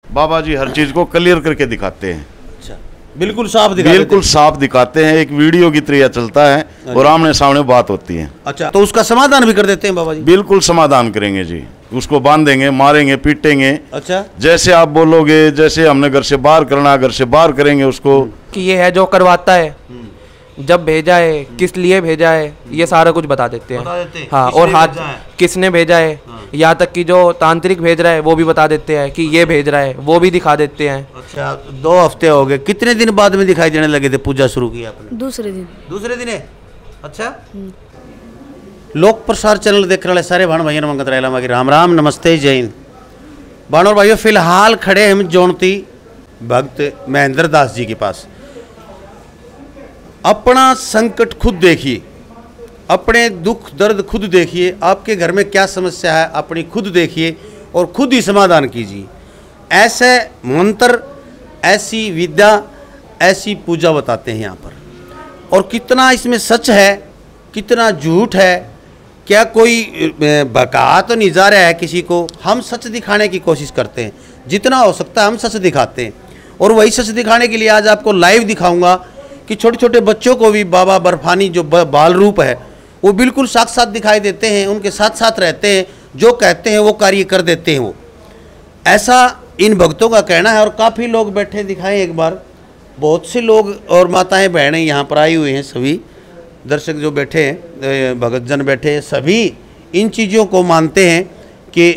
बाबा जी हर चीज को क्लियर करके दिखाते हैं। अच्छा, बिल्कुल साफ दिखाते हैं, एक वीडियो की तरह चलता है और आमने सामने बात होती है। अच्छा, तो उसका समाधान भी कर देते हैं बाबा जी? बिल्कुल समाधान करेंगे जी, उसको बांधेंगे, मारेंगे, पीटेंगे। अच्छा, जैसे आप बोलोगे, जैसे हमने घर से बाहर करना, घर से बाहर करेंगे उसको। कि ये है जो करवाता है, जब भेजा है, किस लिए भेजा है, ये सारा कुछ बता देते हैं। हाँ, और हाथ किसने भेजा है, यहाँ तक कि जो तांत्रिक भेज रहा है वो भी बता देते हैं कि ये भेज रहा है, वो भी दिखा देते हैं। अच्छा, 2 हफ्ते हो गए, कितने दिन बाद में दिखाई देने लगे थे पूजा शुरू की आपने? दूसरे दिन है। अच्छा, लोक प्रसार चैनल देखने वाले सारे भाण भाइयों मंगत रहेला मागी राम राम, नमस्ते, जय हिंद। भाणों भाइयों, फिलहाल खड़े हम जोनती भक्त महेंद्र दास जी के पास। अपना संकट खुद देखिए, अपने दुख दर्द खुद देखिए, आपके घर में क्या समस्या है अपनी खुद देखिए और खुद ही समाधान कीजिए। ऐसे मंत्र, ऐसी विद्या, ऐसी पूजा बताते हैं यहाँ पर। और कितना इसमें सच है, कितना झूठ है, क्या कोई बका तो नहीं जा रहा है किसी को। हम सच दिखाने की कोशिश करते हैं, जितना हो सकता है हम सच दिखाते हैं। और वही सच दिखाने के लिए आज आपको लाइव दिखाऊंगा कि छोटे छोटे बच्चों को भी बाबा बर्फानी जो बाल रूप है वो बिल्कुल साक्षात दिखाई देते हैं, उनके साथ साथ रहते हैं, जो कहते हैं वो कार्य कर देते हैं वो। ऐसा इन भक्तों का कहना है। और काफ़ी लोग बैठे दिखाएं एक बार, बहुत से लोग और माताएं बहनें यहाँ पर आई हुई हैं, सभी दर्शक जो बैठे हैं, भगतजन बैठे हैं, सभी इन चीज़ों को मानते हैं कि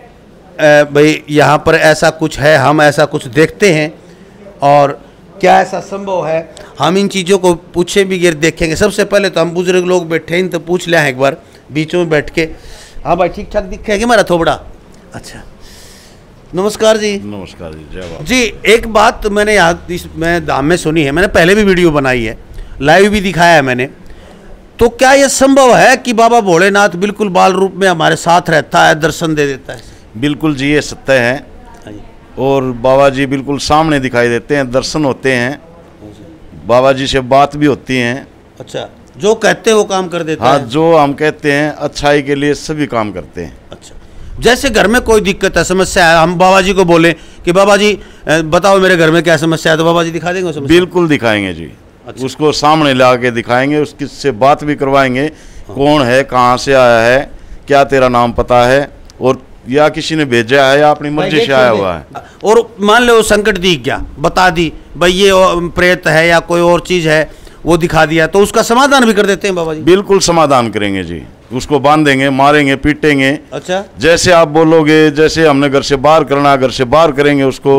भाई यहाँ पर ऐसा कुछ है, हम ऐसा कुछ देखते हैं और क्या ऐसा संभव है। हम इन चीज़ों को पूछे भी गिर देखेंगे। सबसे पहले तो हम बुजुर्ग लोग बैठे हैं तो पूछ लिया है एक बार बीच में बैठ के। हाँ भाई, ठीक ठाक दिखेगा हमारा थोबड़ा? अच्छा, नमस्कार जी। नमस्कार जी, जय बाबा जी। एक बात मैंने यहाँ मैं धाम में सुनी है, मैंने पहले भी वीडियो बनाई है, लाइव भी दिखाया है मैंने। तो क्या यह संभव है कि बाबा भोलेनाथ बिल्कुल बाल रूप में हमारे साथ रहता है, दर्शन दे देता है? बिल्कुल जी, ये सत्य है। और बाबा जी बिल्कुल सामने दिखाई देते हैं, दर्शन होते हैं, बाबा जी से बात भी होती हैं। अच्छा, जो कहते हैं वो काम कर देते हैं? हाँ, जो हम कहते हैं अच्छाई के लिए सभी काम करते हैं। अच्छा, जैसे घर में कोई दिक्कत है, समस्या है, हम बाबा जी को बोले कि बाबा जी बताओ मेरे घर में क्या समस्या है, तो बाबा जी दिखा देंगे समस्या? बिल्कुल दिखाएंगे जी। अच्छा। उसको सामने ला के दिखाएंगे, उसकी से बात भी करवाएंगे। हाँ। कौन है, कहाँ से आया है, क्या तेरा नाम पता है, और या किसी ने भेजा है या अपनी मर्जी से आया हुआ है। और मान लो संकट दिख गया, बता दी भाई ये प्रेत है या कोई और चीज है, वो दिखा दिया, तो उसका समाधान भी कर देते हैं बाबा जी? बिल्कुल समाधान करेंगे जी, उसको बांधेंगे, मारेंगे, पीटेंगे। अच्छा, जैसे आप बोलोगे, जैसे हमने घर से बाहर करना, घर से बाहर करेंगे उसको।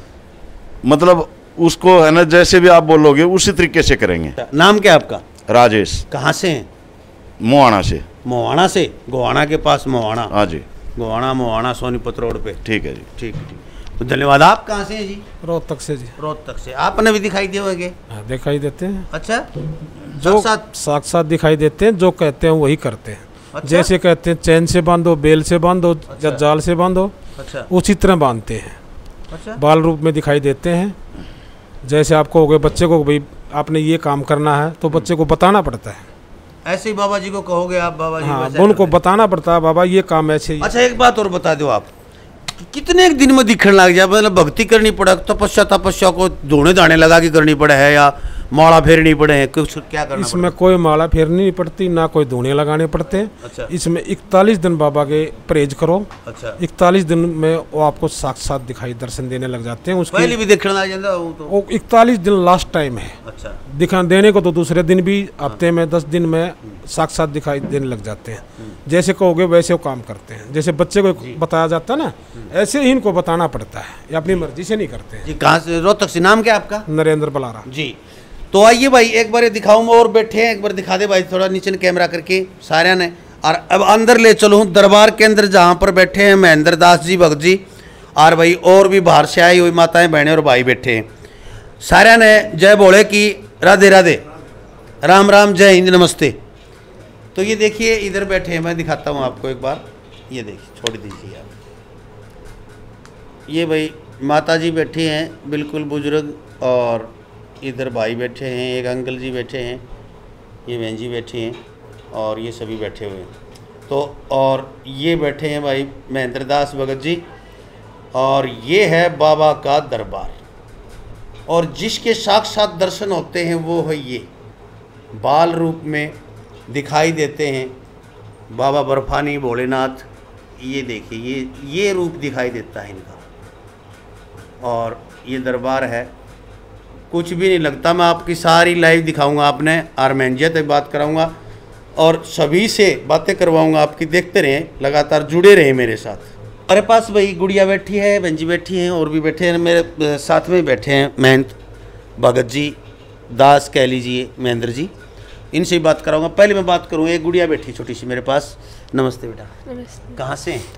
मतलब उसको है ना, जैसे भी आप बोलोगे उसी तरीके से करेंगे। नाम क्या आपका? राजेश। कहाँ से हैं? मोहाना से। मोहाना से? गोहाना के पास मोहाना? हाँ जी, गोहाना मोहाना सोनीपत रोड पे। ठीक है जी। ठीक है, तो धन्यवाद। आप कहाँ से हैं जी? रोहतक से जी। रोहतक से। आपने भी दिखाई दिए होंगे? दिखाई देते हैं। अच्छा, जो साक्षात दिखाई देते हैं, जो कहते हैं वही करते हैं। अच्छा? जैसे कहते हैं चैन से बांधो, बेल से बांधो, या जाल से बांधो, अच्छा, उसी तरह बांधते हैं। अच्छा? बाल रूप में दिखाई देते हैं। जैसे आपको हो गए बच्चे को भाई आपने ये काम करना है, तो बच्चे को बताना पड़ता है। ऐसे ही बाबा जी को कहोगे आप? बाबा जी, हाँ, उनको बताना पड़ता है, बाबा ये काम ऐसे ही। अच्छा, एक बात और बता दो आप, कितने एक दिन में दिखने लग जाए? मतलब भक्ति करनी पड़े, तपस्या को धोने दाने लगा के करनी पड़े है, या माला फेरनी पड़े है, कुछ क्या करना? इसमें कोई माला फेरनी नहीं पड़ती, ना कोई धोने लगाने पड़ते हैं। अच्छा। इसमें 41 दिन बाबा के परहेज करो। अच्छा। 41 दिन में वो आपको साक्षात दिखाई दर्शन देने लग जाते हैं। उसके पहले भी देखने लग जाता है वो 41 दिन लास्ट टाइम है। अच्छा। दिखा देने को तो दूसरे दिन भी, हफ्ते में 10 दिन में साक्षात दिखाई देने लग जाते हैं। जैसे कहोगे वैसे वो काम करते हैं। जैसे बच्चे को बताया जाता है ना, ऐसे ही इनको बताना पड़ता है, ये अपनी मर्जी से नहीं करते हैं। कहाँ से? रोहतक से। नाम क्या आपका? नरेंद्र बलारा जी। तो आइए भाई, एक बार दिखाऊंगा और बैठे हैं, एक बार दिखा दे भाई, थोड़ा नीचे कैमरा करके सारे ने। और अब अंदर ले चलो दरबार के अंदर, जहाँ पर बैठे हैं महेंद्र दास जी भगत जी, और भाई और भी बाहर से आई हुई माताएं बहनें और भाई बैठे हैं। सारे ने जय बोले कि राधे राधे, राम राम, जय हिंद, नमस्ते। तो ये देखिए इधर बैठे हैं, मैं दिखाता हूँ आपको एक बार। ये देखिए, छोड़ दीजिए आप। ये भाई माता जी बैठी हैं, बिल्कुल बुजुर्ग, और इधर भाई बैठे हैं, एक अंकल जी बैठे हैं, ये बहन जी बैठी हैं, और ये सभी बैठे हुए हैं। तो और ये बैठे हैं भाई महेंद्र दास भगत जी, और ये है बाबा का दरबार, और जिसके साक्षात दर्शन होते हैं वो है ये बाल रूप में दिखाई देते हैं बाबा बर्फानी भोलेनाथ। ये देखिए ये रूप दिखाई देता है इनका, और ये दरबार है। कुछ भी नहीं लगता, मैं आपकी सारी लाइव दिखाऊंगा, आपने आर्मेंजिया तक बात कराऊंगा और सभी से बातें करवाऊंगा आपकी। देखते रहें, लगातार जुड़े रहें मेरे साथ। हमारे पास भाई गुड़िया बैठी है, बंजी बैठी हैं, और भी बैठे हैं मेरे साथ में बैठे हैं महंत भगत जी, दास कह लीजिए, महेंद्र जी, इनसे ही बात कराऊंगा। पहले मैं बात करूँ, एक गुड़िया बैठी छोटी सी मेरे पास। नमस्ते बेटा। नमस्ते। कहाँ से हैं?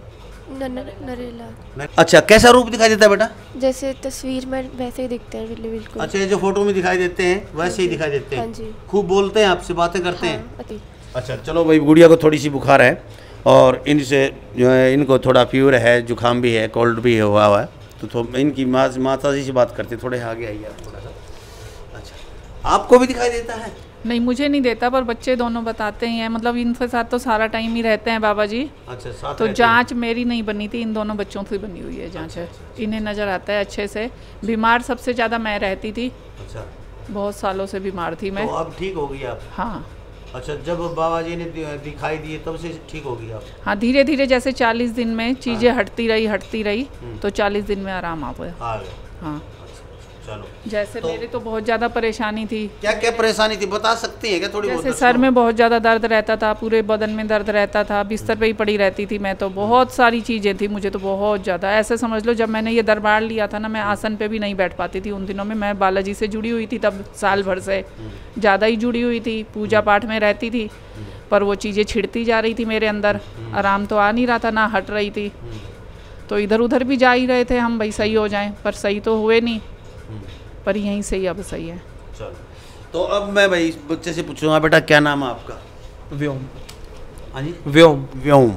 नरेला। अच्छा, कैसा रूप दिखाई देता है बेटा? जैसे तस्वीर में वैसे ही दिखते हैं बिल्कुल। अच्छा, ये जो फोटो में दिखाई देते हैं वैसे ही दिखाई देते हैं। हाँ जी। खूब बोलते हैं आपसे, बातें करते हाँ, हैं? अच्छा, चलो भाई, गुड़िया को थोड़ी सी बुखार है और इनसे जो है इनको थोड़ा फीवर है, जुकाम भी है, कोल्ड भी हुआ है, तो इनकी माता जी से बात करते, थोड़े आगे आइए आप थोड़ा सा। अच्छा, आपको भी दिखाई देता है? नहीं, मुझे नहीं देता, पर बच्चे दोनों बताते ही हैं, मतलब इनके साथ तो सारा टाइम ही रहते हैं बाबा जी। अच्छा, साथ तो रहते जांच मेरी नहीं बनी थी, इन दोनों बच्चों से बनी हुई है जांच। इन्हें नज़र आता है अच्छे से। बीमार सबसे ज़्यादा मैं रहती थी। अच्छा, बहुत सालों से बीमार थी मैं। तो अब ठीक हो गई आप? हाँ। अच्छा, जब बाबा जी ने दिखाई दिए तब से ठीक हो गई आप? हाँ, धीरे धीरे, जैसे 40 दिन में चीज़ें हटती रही तो 40 दिन में आराम आ गया। हाँ, चलो। जैसे मेरे तो बहुत ज़्यादा परेशानी थी। क्या क्या परेशानी थी, बता सकती हैं क्या थोड़ी बहुत? जैसे सर में बहुत ज़्यादा दर्द रहता था, पूरे बदन में दर्द रहता था, बिस्तर पे ही पड़ी रहती थी मैं, तो बहुत सारी चीज़ें थी मुझे तो बहुत ज़्यादा। ऐसे समझ लो, जब मैंने ये दरबार लिया था ना, मैं आसन पे भी नहीं बैठ पाती थी उन दिनों में। मैं बालाजी से जुड़ी हुई थी तब, साल भर से ज़्यादा ही जुड़ी हुई थी, पूजा पाठ में रहती थी, पर वो चीज़ें छिड़ती जा रही थी मेरे अंदर, आराम तो आ नहीं रहा था, ना हट रही थी। तो इधर उधर भी जा ही रहे थे हम, भाई सही हो जाएं, पर सही तो हुए नहीं, पर यहीं से ही अब सही है। चलो, तो अब मैं भाई इस बच्चे से पूछूंगा, बेटा क्या नाम है आपका? व्योम। हाँ जी, व्योम। व्योम।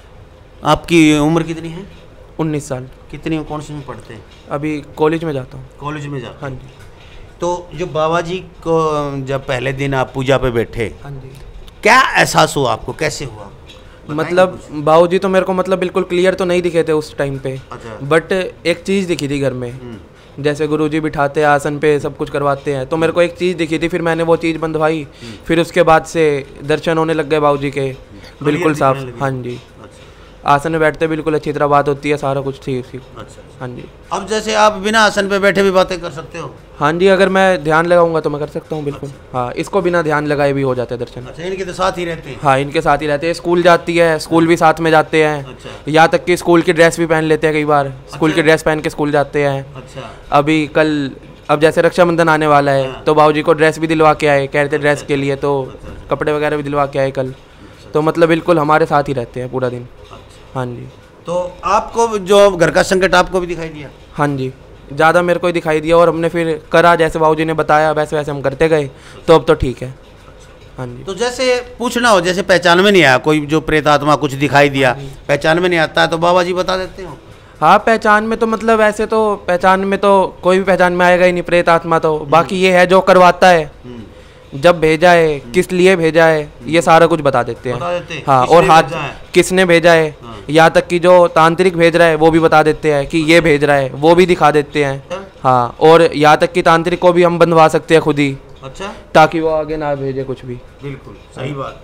आपकी उम्र कितनी है? 19 साल। कितनी, कौन सी में पढ़ते हैं? अभी कॉलेज में जाता हूँ। कॉलेज में जाते? हाँ जी। तो जो बाबा जी को जब पहले दिन आप पूजा पे बैठे, हाँ जी, क्या एहसास हुआ आपको, कैसे हुआ? मतलब बाबू जी तो मेरे को मतलब बिल्कुल क्लियर तो नहीं दिखे थे उस टाइम पे। अच्छा। बट एक चीज़ दिखी थी घर में, जैसे गुरुजी बिठाते हैं आसन पे, सब कुछ करवाते हैं, तो मेरे को एक चीज़ दिखी थी, फिर मैंने वो चीज़ बंधवाई, फिर उसके बाद से दर्शन होने लग गए बाबू जी के, बिल्कुल साफ। हाँ जी, आसन में बैठते बिल्कुल अच्छी तरह बात होती है, सारा कुछ ठीक ठीक। अच्छा। हाँ जी। अब जैसे आप बिना आसन पे बैठे भी बातें कर सकते हो? हाँ जी, अगर मैं ध्यान लगाऊंगा तो मैं कर सकता हूँ बिल्कुल। हाँ, इसको बिना ध्यान लगाए भी हो जाते हैं दर्शन। अच्छा, इनके तो साथ ही रहते हैं? हाँ, इनके साथ ही रहते हैं, स्कूल जाती है, स्कूल भी साथ में जाते हैं। अच्छा। यहाँ तक कि स्कूल की ड्रेस भी पहन लेते हैं कई बार, स्कूल की ड्रेस पहन के स्कूल जाते हैं। अच्छा। अभी कल, अब जैसे रक्षाबंधन आने वाला है, तो बाबूजी को ड्रेस भी दिलवा के आए, कह रहे थे ड्रेस के लिए, तो कपड़े वगैरह भी दिलवा के आए कल। तो मतलब बिल्कुल हमारे साथ ही रहते हैं पूरा दिन। हाँ जी। तो आपको जो घर का संकट आपको भी दिखाई दिया? हाँ जी, ज़्यादा मेरे को ही दिखाई दिया, और हमने फिर करा जैसे बाबूजी ने बताया, वैसे वैसे हम करते गए, तो अब तो ठीक है। हाँ जी। तो जैसे पूछना हो, जैसे पहचान में नहीं आया कोई, जो प्रेत आत्मा कुछ दिखाई दिया, पहचान में नहीं आता है, तो बाबा जी बता देते हो? हाँ, पहचान में तो मतलब ऐसे तो पहचान में तो कोई भी पहचान में आएगा ही नहीं प्रेत आत्मा तो। बाकी ये है जो करवाता है, जब भेजा है, किस लिए भेजा है, ये सारा कुछ बता देते हैं। हाँ, और हाथ किसने भेजा है, यहाँ तक कि जो तांत्रिक भेज रहा है वो भी बता देते हैं कि ये भेज रहा है, वो भी दिखा देते हैं। हाँ, और यहाँ तक कि तांत्रिक को भी हम बंधवा सकते हैं खुद ही। अच्छा। ताकि वो आगे ना भेजे कुछ भी। बिल्कुल सही बात।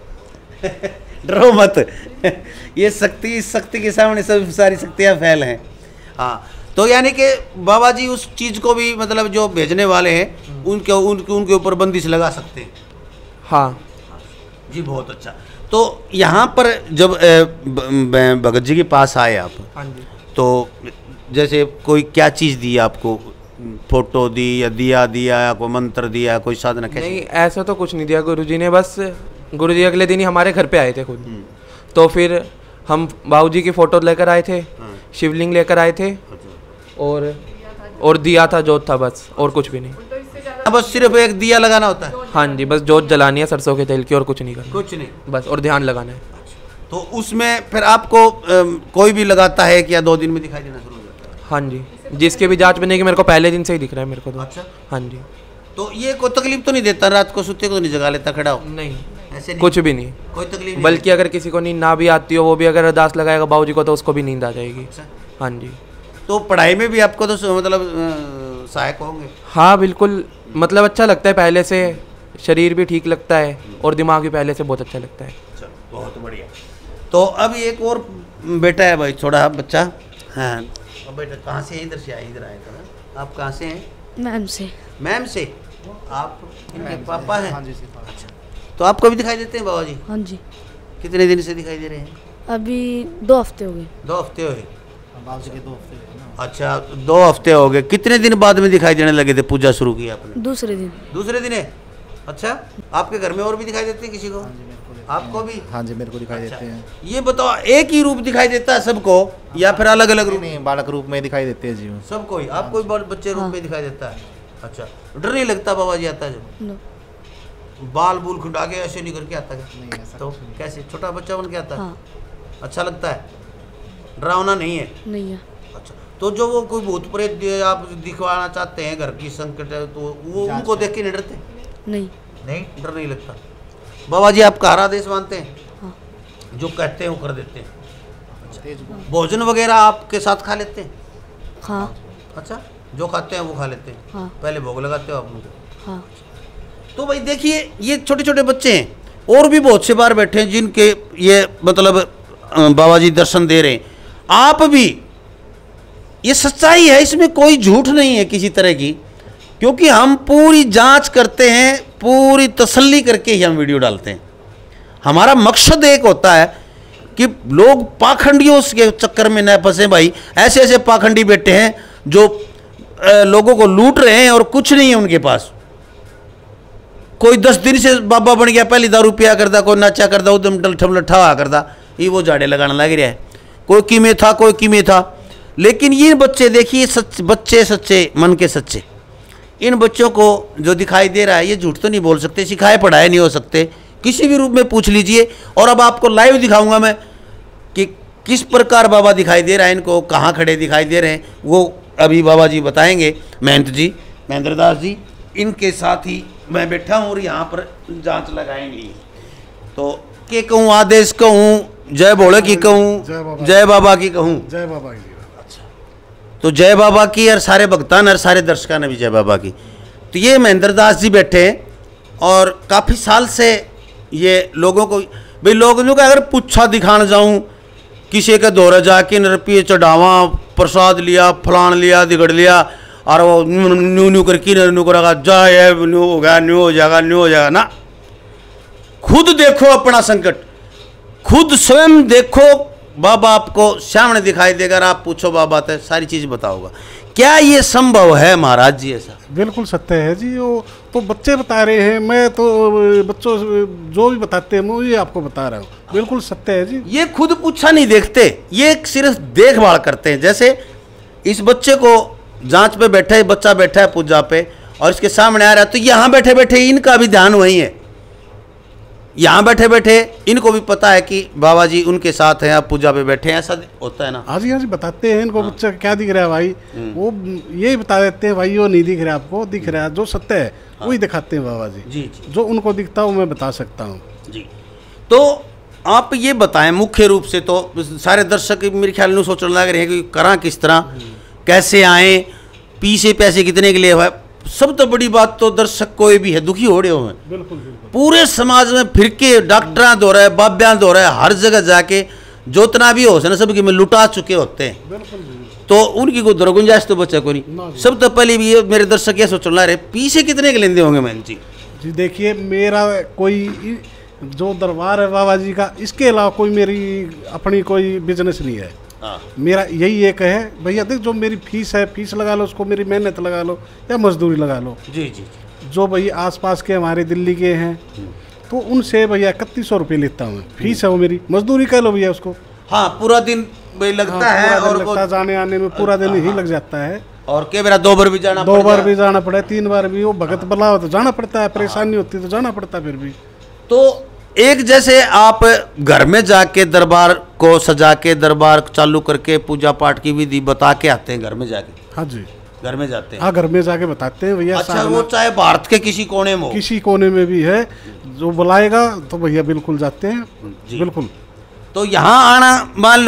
डरो मत। ये शक्ति के सामने सब सारी शक्तियाँ फैल हैं। हाँ, तो यानी कि बाबा जी उस चीज़ को भी, मतलब जो भेजने वाले हैं उनके ऊपर बंदिश लगा सकते हैं। हाँ जी, बहुत अच्छा। तो यहाँ पर जब भगत जी के पास आए आप, हाँ जी, तो जैसे कोई क्या चीज़ दी आपको, फोटो दी या दिया या कोई मंत्र दिया, कोई साधना, कैसे? नहीं, ऐसा तो कुछ नहीं दिया गुरुजी ने। बस गुरुजी अगले दिन ही हमारे घर पे आए थे खुद। तो फिर हम बाबूजी की फ़ोटो लेकर आए थे, शिवलिंग लेकर आए थे, और दिया था, जोत था, बस और कुछ भी नहीं। बस सिर्फ एक दिया लगाना होता है? हाँ जी, बस जोत जलानी है सरसों के तेल की, और कुछ नहीं करना। कुछ नहीं, बस, और ध्यान लगाना है। तो उसमें फिर आपको कोई भी लगाता है कि या 2 दिन में दिखाई देना शुरू हो जाता है? हाँ जी, जिसके भी जांच बनेगी मेरे को पहले दिन से ही दिख रहा है मेरे को तो। अच्छा। हाँ जी। तो ये कोई तकलीफ तो नहीं देता, रात को सोते को नहीं जगा लेता खड़ा हो? नहीं, ऐसे नहीं, कुछ भी नहीं, कोई तकलीफ नहीं? बल्कि अगर किसी को नींद ना भी आती हो, वो भी अगर अरदास लगाएगा बाबूजी को, तो उसको भी नींद आ जाएगी। अच्छा। हाँ जी। तो पढ़ाई में भी आपको तो मतलब सहायक होंगे? हाँ बिल्कुल, मतलब अच्छा लगता है पहले से, शरीर भी ठीक लगता है और दिमाग भी पहले से बहुत अच्छा लगता है। चलो बहुत बढ़िया। तो अब एक और बेटा है भाई, छोटा बच्चा। हाँ अब बेटा कहाँ से है? इधर से आए, इधर आए था। आप कहाँ से हैं? मैम से। मैम से? आप इनके पापा हैं? हाँ जी। अच्छा, तो आपको भी दिखाई देते हैं बाबा जी? हाँ जी। कितने दिन से दिखाई दे रहे हैं? अभी 2 हफ्ते हो गए। 2 हफ्ते हो गए? अच्छा 2 हफ्ते हो गए। कितने दिन बाद में दिखाई देने लगे थे? पूजा शुरू की आपने? दूसरे दिन। दूसरे दिन है? अच्छा, आपके घर में और भी दिखाई देते हैं किसी को? आपको भी? हाँ जी, मेरे को दिखाई देते हैं। ये बताओ, एक ही रूप दिखाई देता है सबको या फिर अलग अलग रूप? नहीं, बालक रूप में दिखाई देते हैं जी। सबको ही? आपको भी बच्चे रूप में दिखाई देता है? अच्छा, डर नहीं लगता बाबा जी आता है जब? नो। बाल बूल खुटा के ऐसे नहीं करके आता है? तो कैसे छोटा बच्चा बन के आता है? हाँ। अच्छा लगता है? डरावना नहीं है? नहीं है। अच्छा, तो जो वो कोई भूत प्रेत आप दिखवाना चाहते हैं, घर की संकट है, तो वो उनको देख के नहीं डरते? नहीं। नहीं, डर नहीं लगता। बाबा जी आपका हर आदेश मानते हैं? हाँ। जो कहते हैं वो कर देते हैं? अच्छा, भोजन वगैरह आपके साथ खा लेते हैं? हाँ। अच्छा, जो खाते हैं वो खा लेते हैं? हाँ। पहले भोग लगाते हो आप उनको? हाँ। तो भाई देखिए, ये छोटे छोटे बच्चे हैं और भी बहुत से बार बैठे हैं जिनके ये मतलब बाबा जी दर्शन दे रहे हैं। आप भी, ये सच्चाई है, इसमें कोई झूठ नहीं है किसी तरह की, क्योंकि हम पूरी जांच करते हैं, पूरी तसल्ली करके ही हम वीडियो डालते हैं। हमारा मकसद एक होता है कि लोग पाखंडियों के चक्कर में न फंसे। भाई ऐसे ऐसे पाखंडी बैठे हैं जो लोगों को लूट रहे हैं और कुछ नहीं है उनके पास। कोई 10 दिन से बाबा बन गया, पहली दारू पिया करता, कोई नाचा करता, उदम डलठम लट्ठा हुआ करता, ये वो झाड़े लगाने लग रहा है। कोई किमे था, कोई किमे था। लेकिन ये बच्चे देखिए, बच्चे सच्चे मन के सच्चे, इन बच्चों को जो दिखाई दे रहा है, ये झूठ तो नहीं बोल सकते, सिखाए पढ़ाए नहीं हो सकते, किसी भी रूप में पूछ लीजिए। और अब आपको लाइव दिखाऊंगा मैं कि किस प्रकार बाबा दिखाई दे रहा है, इनको कहाँ खड़े दिखाई दे रहे हैं, वो अभी बाबा जी बताएंगे। महंत जी, महेंद्र दास जी, इनके साथ ही मैं बैठा हूँ और यहाँ पर जांच लगाएंगे। तो के कहूँ, आदेश कहूँ, जय भोले की कहूँ, जय बाबा की कहूँ? जय बाबा की। अच्छा, तो जय बाबा की और सारे भक्तान और सारे दर्शकों ने भी जय बाबा की। तो ये महेंद्र दास जी बैठे हैं और काफ़ी साल से ये लोगों को, भाई लोगों को अगर पुच्छा दिखाने जाऊँ, किसी के दौरे जाके नरपिए चढ़ावा, प्रसाद लिया, फलान लिया, दिगड़ लिया, और वो न्यू न्यू करके न्यू करेगा, जाए न्यू हो गया, न्यू हो जाएगा, न्यू हो जाएगा ना। खुद देखो अपना संकट, खुद स्वयं देखो, बाबा आपको सामने दिखाई देगा। आप पूछो बाबा तो सारी चीज़ बताओगा। क्या ये संभव है महाराज जी? ऐसा बिल्कुल सत्य है जी। वो तो बच्चे बता रहे हैं, मैं तो बच्चों जो भी बताते हैं मैं ये आपको बता रहा हूँ, बिल्कुल सत्य है जी। ये खुद पूछा नहीं देखते, ये सिर्फ देखभाल करते हैं। जैसे इस बच्चे को जांच पे बैठा है, बच्चा बैठा है पूजा पे और इसके सामने आ रहा है, तो यहाँ बैठे बैठे इनका भी ध्यान वही है। यहाँ बैठे बैठे इनको भी पता है कि बाबा जी उनके साथ हैं, आप पूजा पे बैठे हैं, ऐसा होता है ना? हाँ जी बताते हैं इनको। बच्चा क्या दिख रहा है भाई, वो ये बता देते हैं भाई, वो नहीं दिख रहा आपको, दिख रहा है जो सत्य है वही दिखाते हैं बाबा जी। जी। जो उनको दिखता है वो मैं बता सकता हूँ जी। तो आप ये बताएं, मुख्य रूप से तो सारे दर्शक मेरे ख्याल में सोचने लग रहे हैं कि करा किस तरह, कैसे आए, पीछे पैसे कितने के लिए है। सब तो बड़ी बात तो दर्शक कोई भी है दुखी हो रहे हैं। बिल्कुल। पूरे समाज में फिर के डॉक्टर दो रहे, बाब्या दो रहे, हर जगह जाके जोतना भी हो सके सबकी में लुटा चुके होते हैं। तो उनकी कोई गुंजाइश तो बच्चा को नहीं। सब तो पहले भी ये मेरे दर्शक ये सोच रहे पीछे कितने के लेंदे होंगे मैन जी? जी देखिए, मेरा कोई जो दरबार है बाबा जी का, इसके अलावा कोई मेरी अपनी कोई बिजनेस नहीं है। मेरा यही एक है भैया, देख जो मेरी फीस है, फीस लगा लो उसको, मेरी मेहनत लगा लो या मजदूरी लगा लो। जी जी। जो भैया आसपास के हमारे दिल्ली के हैं तो उनसे भैया 3100 रुपये लेता हूँ, फीस है वो मेरी, मजदूरी कह लो भैया उसको। हाँ, पूरा दिन भाई लगता है और लगता जाने आने में पूरा दिन ही लग जाता है। और कई बार 2 बार भी जाना, 2 बार भी जाना पड़ा, 3 बार भी। वो भगत बुलाओ तो जाना पड़ता है, परेशानी होती है तो जाना पड़ता है फिर भी। तो एक जैसे आप घर में जाके दरबार को सजा के, दरबार चालू करके पूजा पाठ की विधि बता के आते हैं घर में जाके? हाँ जी, घर में जाते हैं। हाँ, घर में जाके बताते हैं भैया। अच्छा, वो चाहे भारत के किसी कोने में हो, किसी कोने में भी है, जो बुलाएगा तो भैया बिल्कुल जाते हैं। बिल्कुल। तो यहाँ आना, मान लो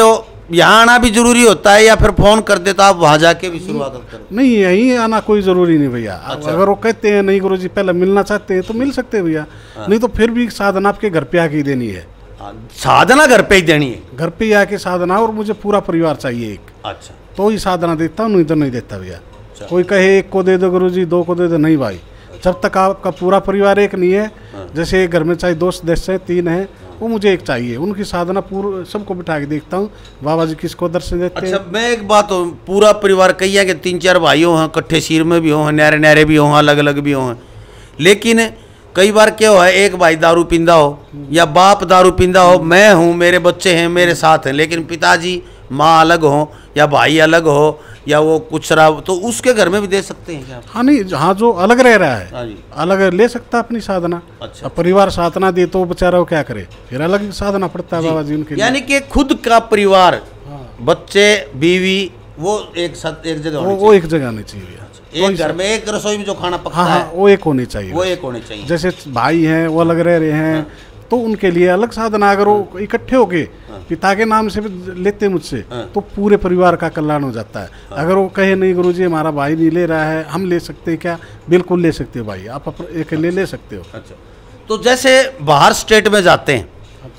यहाँ आना भी जरूरी होता है या फिर फोन कर दे तो आप वहाँ जाके भी शुरुआत करते हैं? नहीं, यहीं आना कोई ज़रूरी नहीं भैया। अगर वो कहते हैं नहीं गुरुजी पहले मिलना चाहते हैं तो मिल सकते हैं भैया, नहीं तो फिर भी साधना आपके घर पे आके ही देनी है। साधना घर पे ही देनी है? घर पे ही आके साधना, और मुझे पूरा परिवार चाहिए एक। अच्छा, तो ही साधना देता हूँ, नहीं तो नहीं देता भैया। कोई कहे एक को दे दो गुरुजी, दो को दे दो, नहीं भाई। जब तक आपका पूरा परिवार एक नहीं है, जैसे एक घर में चाहे 2 सदस्य हैं, 3 हैं, वो मुझे एक चाहिए। उनकी साधना पूरा सबको बिठा के देखता हूँ, बाबा जी किसको दर्शन देते हैं। अच्छा, मैं एक बात हो, पूरा परिवार कही है कि 3-4 भाइयों हैं, कट्ठे सिर में भी हों, न्यारे न्यारे भी हों, अलग अलग भी हों, लेकिन कई बार क्या हो है, एक भाई दारू पींदा हो या बाप दारू पींदा हो, मैं हूँ, मेरे बच्चे हैं, मेरे साथ हैं, लेकिन पिताजी माँ अलग हो या भाई अलग हो या वो कुछ शराब, तो उसके घर में भी दे सकते हैं क्या? हाँ नहीं, हाँ जो अलग रह रहा है, हाँ जी, अलग ले सकता है अपनी साधना। अच्छा, परिवार साधना दे तो बेचारा वो क्या करे, फिर अलग साधना पड़ता है बाबा जी उनके लिए। यानी कि खुद का परिवार, बच्चे, बीवी, वो एक साथ एक जगह वो एक जगह नहीं चाहिए। एक घर में एक रसोई में जो खाना पकता है वो एक होनी चाहिए, वो एक होनी चाहिए। जैसे भाई हैं वो अलग रह रहे हैं तो उनके लिए अलग साधना। अगर वो इकट्ठे होके पिता के नाम से लेते मुझसे तो पूरे परिवार का कल्याण हो जाता है। अगर वो कहे नहीं गुरुजी हमारा भाई नहीं ले रहा है, हम ले सकते हैं क्या? बिल्कुल ले सकते हो भाई, आप अकेले ले सकते हो। अच्छा, तो जैसे बाहर स्टेट में जाते हैं,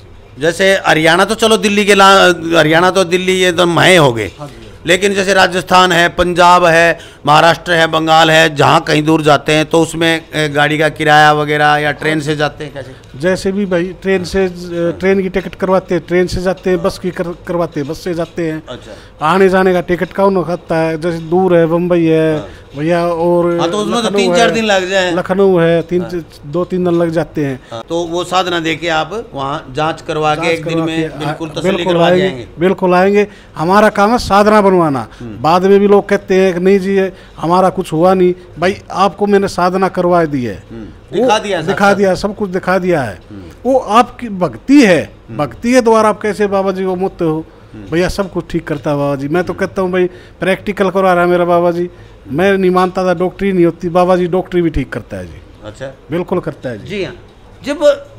जैसे हरियाणा तो चलो दिल्ली के हरियाणा तो दिल्ली ये तो महे हो गए, लेकिन जैसे राजस्थान है, पंजाब है, महाराष्ट्र है, बंगाल है, जहाँ कहीं दूर जाते हैं तो उसमें गाड़ी का किराया वगैरह या ट्रेन से जाते हैं कैसे? जैसे भी भाई ट्रेन से, ट्रेन की टिकट करवाते हैं ट्रेन से जाते हैं, बस की करवाते हैं बस से जाते हैं। अच्छा, आने जाने का टिकट कौन खाता है? जैसे दूर है, बम्बई है भैया, और तो उसमें तो 3-4 दिन लग जाए, लखनऊ है 2-3 दिन लग जाते हैं। तो वो साधना दे के आप वहाँ जांच करवा के एक दिन में बिल्कुल तसल्ली करवा जाएंगे? बिल्कुल आएंगे। हमारा काम है साधना बनवाना। बाद में भी लोग कहते हैं कि नहीं जी हमारा कुछ हुआ नहीं, भाई आपको मैंने साधना करवा दी है, दिखा दिया, सब कुछ दिखा दिया है। वो आपकी भक्ति है, भक्ति के द्वारा आप कैसे बाबा जी को मुक्त हो। भैया सब कुछ ठीक करता है बाबा जी। मैं तो कहता हूँ भाई प्रैक्टिकल करवा रहा है मेरा बाबा जी। मैं नहीं मानता था डॉक्टरी नहीं होती, बाबा जी डॉक्टरी भी ठीक करता है जी। अच्छा, बिल्कुल करता है जी हाँ। जब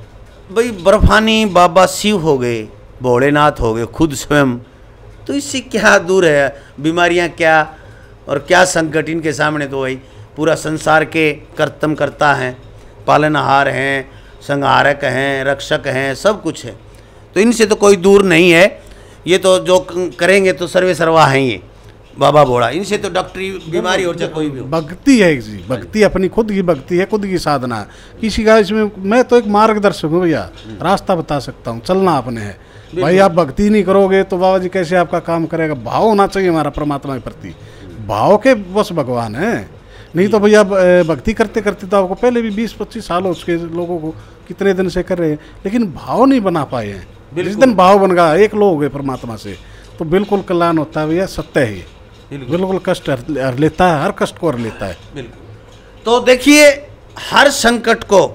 भाई बर्फानी बाबा शिव हो गए, भोलेनाथ हो गए खुद स्वयं, तो इससे क्या दूर है बीमारियाँ क्या और क्या संकट इनके सामने? तो भाई पूरा संसार के कर्तम करता हैं, पालनहार हैं, संहारक हैं, रक्षक हैं, सब कुछ है, तो इनसे तो कोई दूर नहीं है। ये तो जो करेंगे तो सर्वे सर्वा हैं ये बाबा भोला, इनसे तो डॉक्टरी बीमारी हो चाहे कोई भी हो। भक्ति है जी, भक्ति अपनी खुद की भक्ति है, खुद की साधना है। किसी का इसमें मैं तो एक मार्गदर्शक हूँ भैया, रास्ता बता सकता हूँ, चलना आपने है। भाई आप भक्ति नहीं करोगे तो बाबा जी कैसे आपका काम करेगा? भाव होना चाहिए हमारा परमात्मा के प्रति, भाव के बस भगवान है। नहीं तो भैया भक्ति करते करते तो आपको पहले भी 20-25 साल हो चुके लोगों को, कितने दिन से कर रहे हैं, लेकिन भाव नहीं बना पाए हैं। जिस दिन भाव बन गया, एक लोग हो गए परमात्मा से, तो बिल्कुल कल्याण होता है भैया। सत्य है ये, बिल्कुल कष्ट हर लेता है, हर कष्ट को हर लेता है। बिल्कुल। तो देखिए हर संकट को,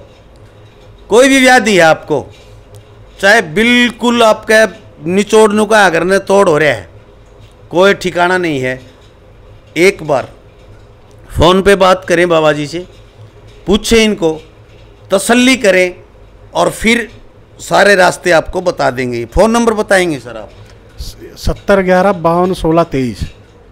कोई भी व्याधि है आपको, चाहे बिल्कुल आपके निचोड़ने का अगर ने तोड़ हो रहा है, कोई ठिकाना नहीं है, एक बार फ़ोन पे बात करें बाबा जी से, पूछें इनको, तसल्ली करें और फिर सारे रास्ते आपको बता देंगे। फ़ोन नंबर बताएंगे सर आप? 7011 52 16 23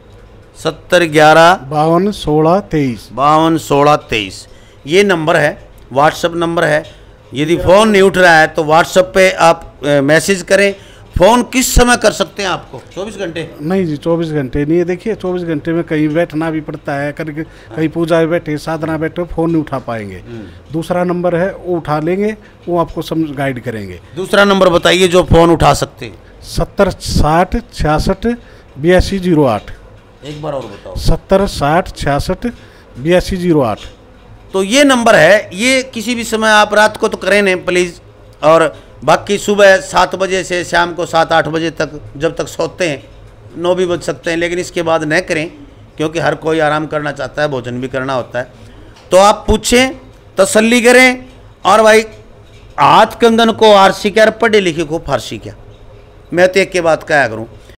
7011 52 16 23 52 16 23 ये नंबर है, व्हाट्सअप नंबर है। यदि फ़ोन नहीं उठ रहा है तो व्हाट्सअप पे आप मैसेज करें। फ़ोन किस समय कर सकते हैं आपको? 24 घंटे? नहीं जी 24 घंटे नहीं है। देखिए 24 घंटे में कहीं बैठना भी पड़ता है, कहीं पूजा में बैठे, साधना बैठे, फ़ोन नहीं उठा पाएंगे। दूसरा नंबर है वो उठा लेंगे, वो आपको समझ गाइड करेंगे। दूसरा नंबर बताइए जो फ़ोन उठा सकते हैं। 70 60 66 82 08। एक बार और बताओ। 70 60 66 82 08। तो ये नंबर है, ये किसी भी समय आप रात को तो करें नहीं प्लीज़, और बाकी सुबह 7 बजे से शाम को 7-8 बजे तक, जब तक सोते हैं 9 भी बज सकते हैं, लेकिन इसके बाद न करें क्योंकि हर कोई आराम करना चाहता है, भोजन भी करना होता है। तो आप पूछें, तसल्ली करें। और भाई हाथ कंगन को आरसी क्या, पढ़े लिखे को फारसी क्या। मैं तो एक के बात कहा करूँ,